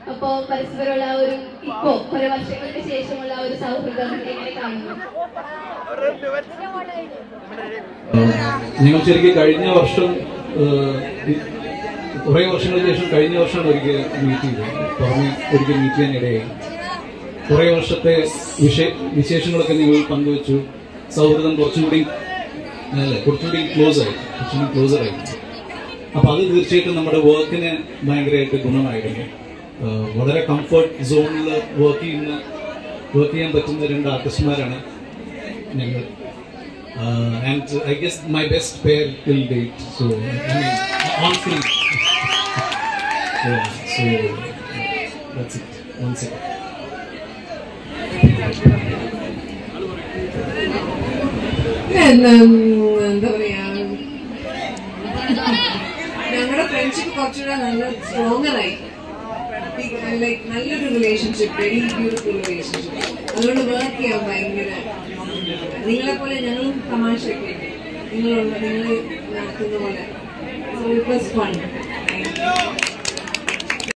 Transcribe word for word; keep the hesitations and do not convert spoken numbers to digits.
അപ്പോ പരസ്പരമുള്ള ഒരു ഇപ്പോ കുറെ വർഷങ്ങൾക്ക് ശേഷമുള്ള ഒരു സൗഹൃദം എങ്ങനെ കാണുന്നു? ഞങ്ങൾ ശരിക്കും കഴിഞ്ഞ വർഷം കുറെ വർഷങ്ങൾക്ക് ശേഷം കഴിഞ്ഞ വർഷമാണ് ഒരിക്കൽ മീറ്റ് ചെയ്തത്. പുറമെ ഒരിക്കൽ മീറ്റ് ചെയ്യാനിടയായി. കുറെ വർഷത്തെ വിഷയ വിശേഷങ്ങളൊക്കെ നിങ്ങൾ പങ്കുവച്ചു. സൗഹൃദം കുറച്ചുകൂടി അല്ലേ കുറച്ചുകൂടി ക്ലോസ് ആയി കുറച്ചുകൂടി ക്ലോസർ ആയി. അപ്പൊ അത് തീർച്ചയായിട്ടും നമ്മുടെ വർക്കിന് ഭയങ്കരമായിട്ട് ഗുണമായിരുന്നു. വളരെ കംഫർട്ട് സോണിൽ വർക്ക് ചെയ്യുന്ന വർക്ക് ചെയ്യാൻ പറ്റുന്ന രണ്ട് ആർട്ടിസ്റ്റുമാരാണ് ഞങ്ങൾ. And I guess my best pair till date. So I mean on screen. So that's it. One second. എന്താ പറയാ, ഞങ്ങളുടെ ഫ്രണ്ട്ഷിപ്പ് കുറച്ചുകൂടെ നല്ല സ്ട്രോങ്ങറായി. ലൈക്ക് നല്ലൊരു റിലേഷൻഷിപ്പ്, വെരി ബ്യൂട്ടിഫുൾ റിലേഷൻഷിപ്പ്. അതുകൊണ്ട് വർക്ക് ചെയ്യാൻ ഭയങ്കര നിങ്ങളെ പോലെ ഞങ്ങളും തമാശയൊക്കെ നിങ്ങളുണ്ട്, നിങ്ങൾ നടത്തുന്ന പോലെ. So it was fun.